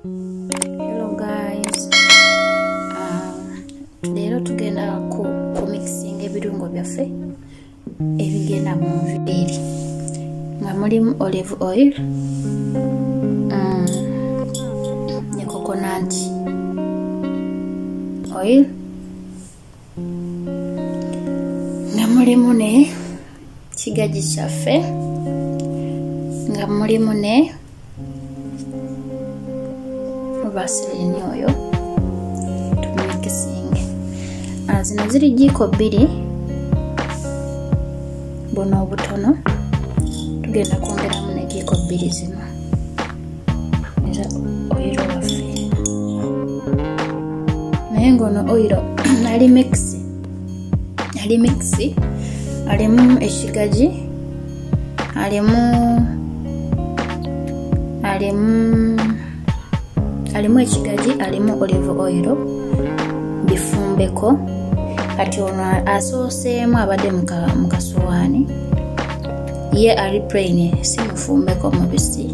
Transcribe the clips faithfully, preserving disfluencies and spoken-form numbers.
Hello guys, uh, leero tugenda ku, ku mixing ebirungo byaffe ebigenda mu nviiri nga mulimu olive oil, um, ne coconut oil, nga mulimu ne kigaji kyaffe, nga mulimu ne vaseline oyo tumixing. Uh, zino ziri jiko bbiri, buno obutono tugenda kwongeramu ne jiko bbiri zino eza oyiro waffe, naye ngono oyiro ali mix ali mixi alimu ekigaji, alimu alimu alimu ekigaji, alimu olive oil bifumbeko. Kati ono asooseemu abadde mu kasowaani, ye ali plain si mufumbeko mubisi.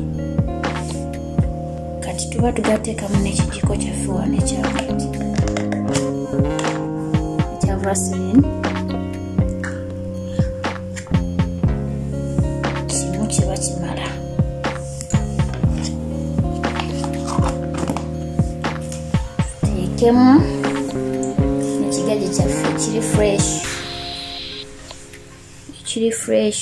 Kati tuba tugateekamu n'ekijiko kyaffe wano ekyakati ekya vaseline, kimu kiba kimala. Teekemu ekigaji kyaffe kiri fresh kiri fresh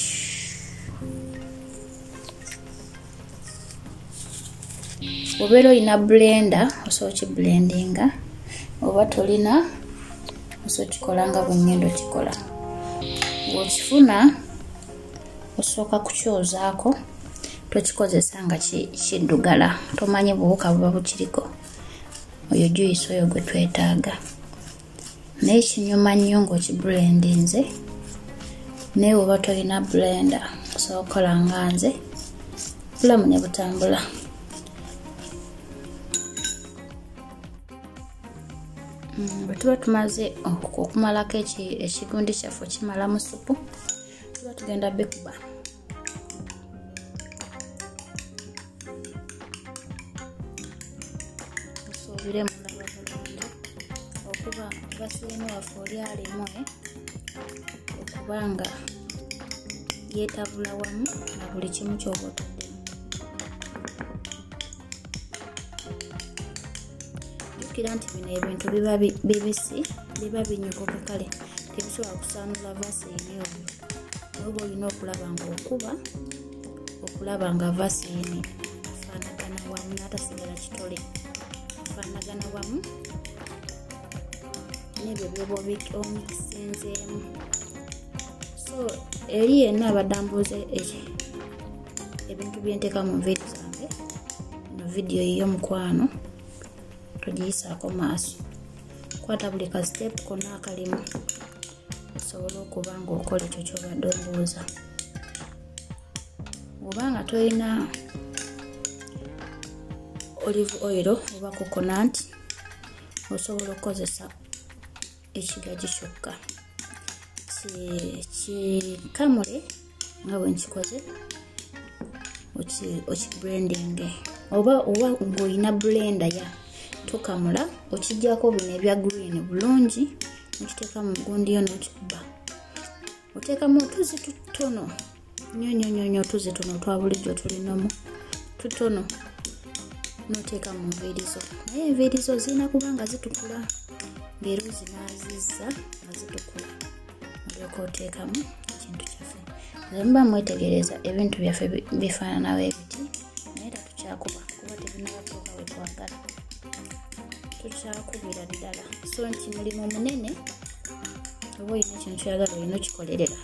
obeera olina blender osobola kiblendinga, oba tolina osobola kikola nga bwe ngendo kikola. Bw'okifuna osooka kukyozaako, tokikozesa nga kiddugala, tomanyi buwuka buba bukiriko. Oyo juice oyo gwe twetaaga, naye kinyuma nnyo ng'okiblendinze. Naye oba tolina blender osobola okukola nga nze, bulamu ne butambula. Bwe tuba tumaze okumalako ekigundi kyaffe kimala mu supu, tuba tugenda bikuba. Osuubiremu laba bulungi okuba vaseline waffe oli alimu okuba nga yeetabula wamu na buli kimu ky'oba otaddemu. Jjukira nti bino ebintu biba bibisi, biba binyukuke, kale tebisobola kusaanula vaseline oyo. Oba olina okulaba ng'okuba, okulaba nga vaseline afaanagana wamu n'atasigala kitole, afaanagana wamu n'ebyo byoba omikisinzeemu. So eri yenna abadde ambuuza ebintu bye nteeka mu vidiyo zange, eno vidiyo yiyo mukwano, togiyisaako maaso, kwata buli ka step konna akalimu osobole okuba ng'okola ekyo ky'obadde ombuuza. Oba nga tolina olive oil oba coconut, osobola okukozesa ekigaji kyokka. Kikamule nga bwe nkikoze, okiblendinge. Oba oba ng'olina blender ya tokamula, okijjako bino ebya green bulungi, okiteeka mu gundi yo n'okikuba. Oteekamu otuzi tutono nnyo nnyo nnyo nnyo, otuzi tuno twa bulijjo tulinamu tutono, n'oteeka mu nviiri zo. Naye enviiri zo zirina kuba nga zitukula, ng'era ozinaazizza nga zitukula, olyoka oteekamu ekintu kyaffe. Nze muba mwetegereza ebintu byaffe bifaananawo ebiti, naye tatukyakuba kuba tebinabatuuka we twagala, tukyakubira ddala. So nti mulimu munene, oba olina ekintu kyagala olina okikolerera.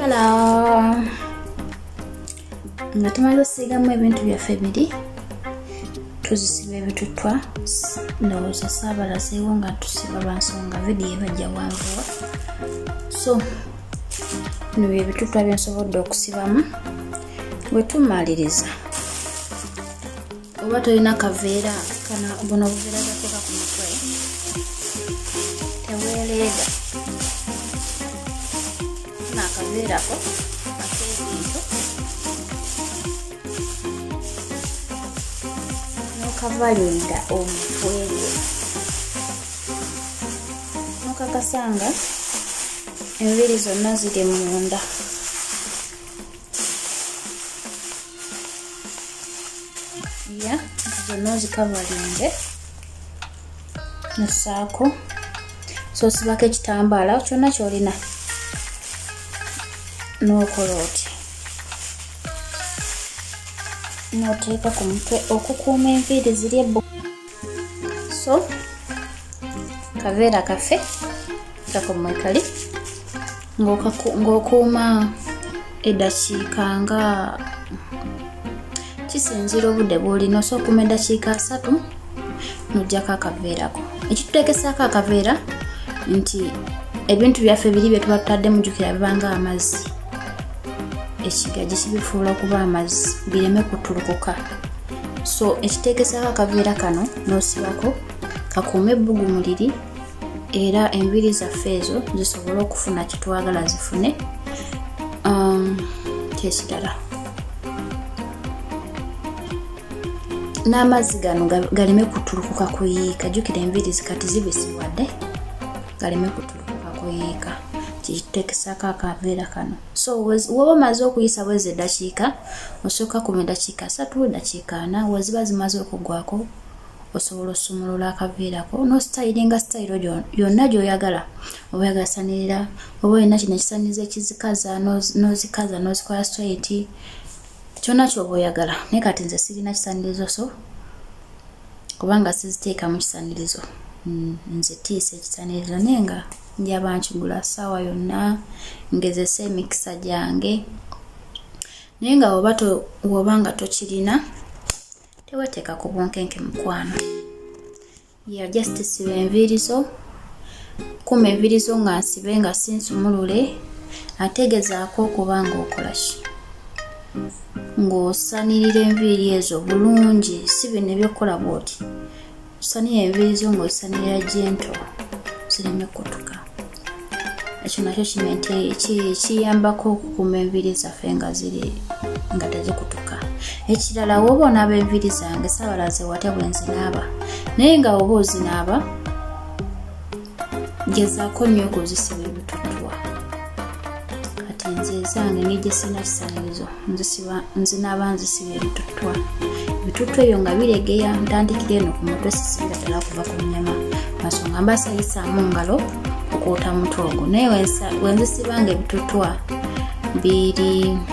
Voila! Nga tumaze osiigamu ebintu byaffe biri tuzisiba ebituttwa ndowooza saabalazeewo nga tusiba lwansonga vidiyo ebajja wanvuwa so bino bye ebituttwa byensobodde okusibamu bwe tumaliriza oba tolina kaveera kana buno obuveera gakoka ku mutwe teweereega n'akaveerako ak'ebintu n'okavalinga omutwe gwe n'okakasanga enviiri zonna ziri munda ya zonna ozikavalinge nosaako so osibako ekitambaala kyonna kyolina n'okola oti n'oteeka ku mutwe okukuuma enviiri ziri ebbu so kaveera kaffe kakomwekali ng'okuuma eddakiika nga kisinzira obudde bw'olina osobola okuuma eddakiika asatu n'oggyako akaveerako ekituteekesaako akaveera nti ebintu byaffe biri bye tuba tutadde mujjukira bibanga amazzi ekigagi kibifuula okuba amazzi bireme kutulukuka so ekiteekesaako akaveera kano n'osibako kakuuma ebbugumu liri era enviiri zaffe ezo zisobole okufuna kitwagala zifune kyekirala n'amazzi gano galeme kutulukuka kuyiika jjukira enviiri zikati zibisibwadde galeme kutulukuka kuyiika kituteekesaako akaveera kano so woba omaze okuyisa bwezi eddakiika osooka kuuma eddakiika asatu eddakiika ana weziba zimaze okugwako osobola osumulula akaveerako n'ositayiringa sitayiro yonna gy'oyagala oba oyagasanirira oba olina kino ekisaniriza ekizikaza n'ozikaza n'ozikola straight kyonna kyoba oyagala naye kati nze sirina kisanirizo so kubanga siziteeka mu kisanirizo nze tiisa ekisanirizo naye nga njaba nkigula ssaawa yonna ngezesa emikisa gyange naye nga woba nga tokirina teweteeka ku bunkenke mukwano ya just siba enviiri zo kuuma enviiri zo nga nsibe nga sinsumulule ategezaako okuba nga okola ki ng'osanirira enviiri ezo bulungi si bino ebyokukola bw'oti osanirira enviiri zo ng'osanirira gento zireme kutuka ekyo nakyo kiyambako okukuuma enviiri zaffe nga ziri nga tezikutuka ekirala woba onaaba enviiri zange saabalaze wate bwe nzinaaba naye nga woba ozinaaba gezaako nnyo okuzisiba ebituttwa kati nze zange nijje sina kisanirizo nzinaaba nzisiba ebituttwa ebituttwa ebyo nga biregeya ntandikira eno ku mutwe sisibira ddala kuva ku nnyama masonga mba sayisaamu ngalo okuwota mutwe ogwo naye wenzisibanga ebituttwa biri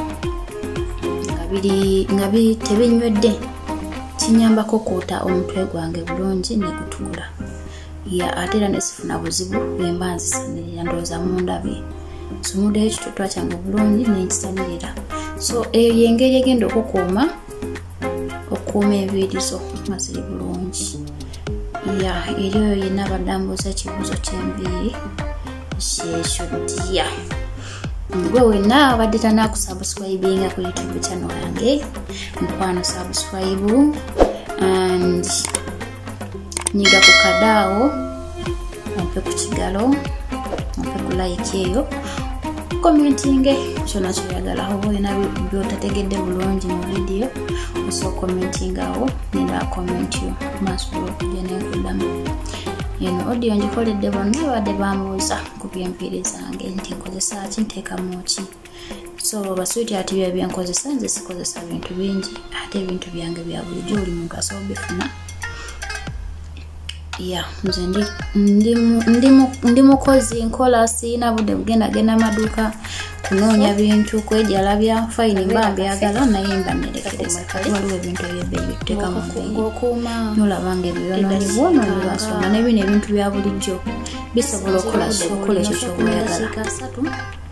nga tebinywedde kinyambako okuwota omutwe gwange bulungi ne gutukula ya ate era nesifuna buzibu bwemba nzisanirira ndowooza mundabye nsumuddeyo ekituttwa kyange bulungi nenkisanirira so eyo yengeri egenda okukuuma okukuuma enviiri zo nga ziri bulungi ya eri oyo yenna abadde ambuuza ekibuuzo ky'enviiri kyekyo dya gwe wenna abadde tanakusubscribinga ku YouTube channel yange mukwano subscribe and nyiga ku kadaawo ompe ku kigalo ompe ku like eyo commenting kyonna kyoyagala oba olina byotategedde bulungi mu video osobola commenting awo nenda comment yo masobola okujja nenkuddamu eno audio njikoledde bonna abadde bambuuza ku by'enviiri zange nti nkozesa ki nteekamu ki so basuuti ati bya byenkozesa nze sikozesa bintu bingi ate ebintu byange bya bulijjo buli muntu asobola bifuna ya nze ndi mukozi nkola siina budde bugendagenda amaduuka kunoonya bintu kwejalabya fayini mba mbyagala naye mba nerekereza kale waliwo ebintu ebyebbeeyi bituteeka mu mbeeyi nolabanga ebyonoonyi bwonoonyi lwansonga n'ebino ebintu bya bulijjo bisobola okukola ekyo kyoba oyagala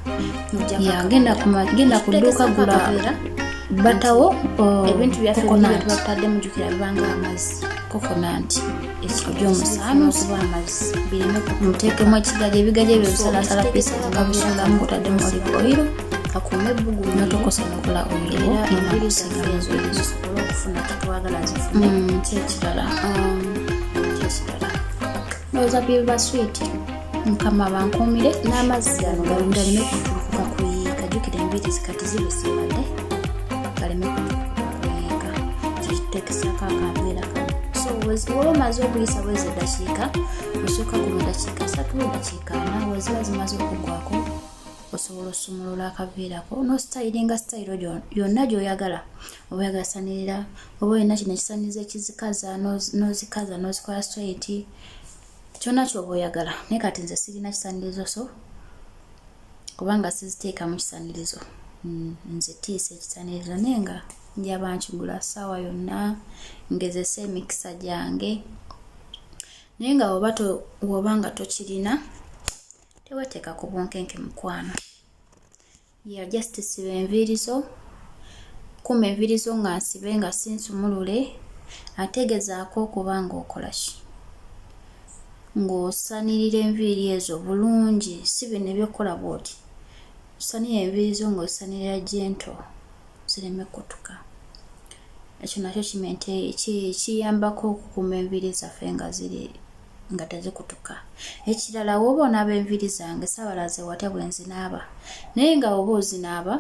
ya genda kuma genda kuduka gula batawo ebintu byaffe coconut batadde mujukira bibanga amazzi coconut ekyo omusaamu kuba amazzi bireme muteekemu ekigaje ebigaje ebyo bisalasala piisi nga bisulamu kutaddemu olive oil akuuma ebbugumu notokosa nokola oil era ina enviiri kusinga zaffe ezo zisobola okufuna kyetwagala zifune kyekirala kyekirala ndowooza biba swiiti mukama bankuumire n'amazzi gano galeme kutuuka kuyiika jjukira enviiri zikati zibisiibadde galeme kutuuka kuyiika kitutekesako akaveera kano so woba omaze okuyisa bwezi eddakiika osooka ku dakiika asatu dakiika ana weziba zimaze okugwako osobola osumulula akaviirako nositayiringa sitayiro yonna gy'oyagala oba oyagala sanirira oba olina kino ekisaniriza ekizikaza n'ozikaza n'ozikola straight kyonna kyoba oyagala naye kati nze sirina kisanirizo so kubanga siziteeka mu kisanirizo nze tiisa ekisanirizo naye nga njaba nkigula ssaawa yonna ngezesa emikisa gyange naye nga woba nga tokirina teweteeka ku bunkenke mukwano ya just siba enviiri zo kuma enviiri zo nga nsibe nga sinsumulule ategezaako okuba nga okola ki ng'osanirira enviiri ezo bulungi si bino ebyokukola bwoti osanirira enviiri zo ng'osanirira gento zireme kutuka ekyo nakyo kiyambako okukuuma enviiri zaffe nga ziri nga tezikutuka ekirala woba onaaba enviiri zange saabalaze watya bwe nzinaaba naye nga woba ozinaaba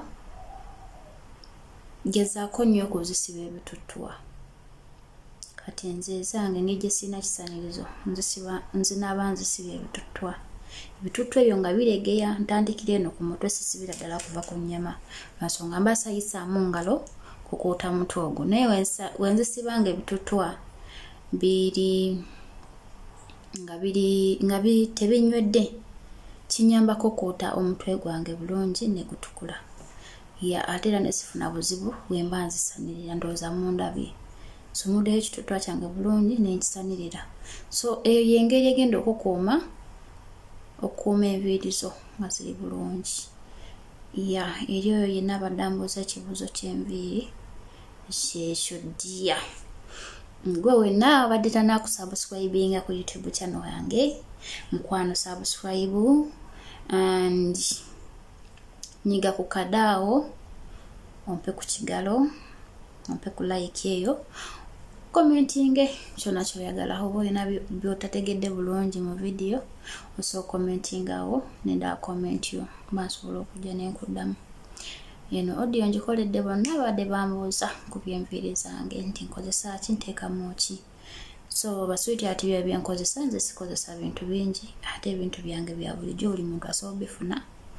gezaako nnyo okuzisiba ebituttwa kati nze zange ng'egye sirina kisanirizo nzinaaba nzisiba ebituttwa ebituttwa ebyo nga biregeya ntandikira eno ku mutwe sisibira ddala kuva ku nnyama lwansonga mba sayisaamu ngalo kukuuta mutwe ogwo naye wenzisiba nga ebituttwa biri nga biri nga tebinywedde kinyambako okuuta omutwe gwange bulungi ne gutukula ya ate era nesifuna buzibu bwemba nzisanirira ndowooza mundabye sumuddeyo ekituttwa kyange bulungi nenkisanirira so eyo yengeri egenda okukuuma okukuuma enviiri zo nga ziri bulungi ya eri oyo yenna abadde ambuuza ekibuuzo ky'enviiri kyekyo ddiya gwe wenna abadde tanakusubscribinga ku YouTube channel yange mukwano subscribe and nyiga ku kadaawo ompe ku kigalo ompe ku like eyo commentinge kyonna kyoyagala oba olina byotategedde bulungi mu video osobola commentingawo nenda comment yo basobola okujja nenkuddamu eno audio njikoledde bonna abadde bambuuza ku byenviiri zange nti nkozesa ki nteekamu ki so baswiti ati byo byenkozesa nze sikozesa bintu bingi ate ebintu byange bya bulijjo buli muntu asobola bifuna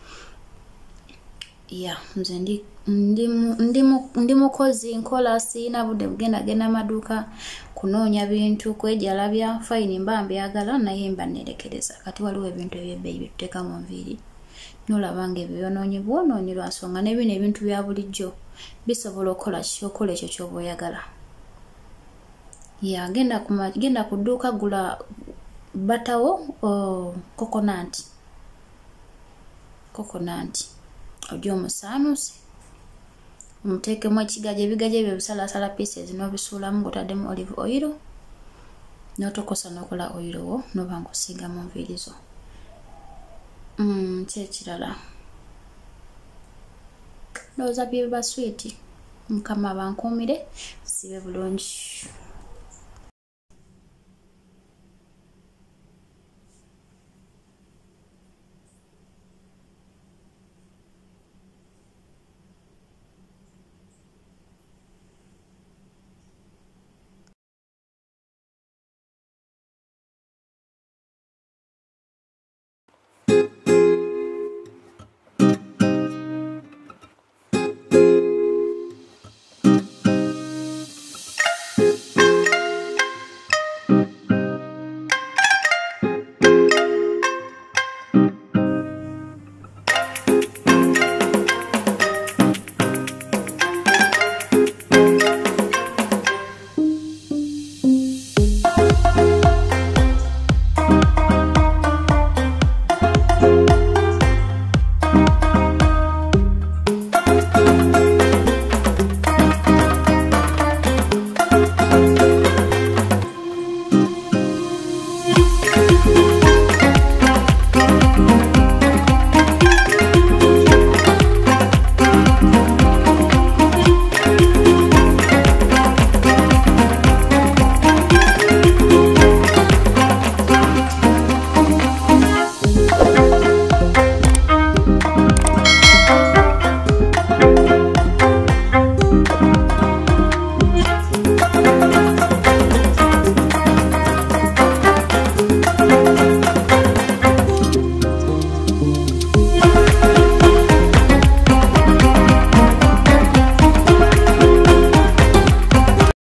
ya nze ndi ndi mukozi nkola siina budde bugenda genda amaduuka kunoonya bintu kwejalabya fayini mba mbyagala naye mba nerekereza kati waliwo ebintu ebyebbeeyi byetuteeka mu nviiri nolaba nga ebyo byonoonyi bwonoonyi lwansonga n'ebino ebintu bya bulijjo bisobola okukola kyokola ekyo kyoba oyagala ya genda genda ku dduuka gula batawo coconut coconut ogyo omusaanusi omuteekemu ekigaje ebigaje ebyo bisalasala pieces n'obisuulamu ng'otaddemu olive oil n'otokosa n'okola oil wo noba ng'osiiga mu nviiri zo kyekirala ndowooza biba swiiti mukama bankuumire sibe bulungi you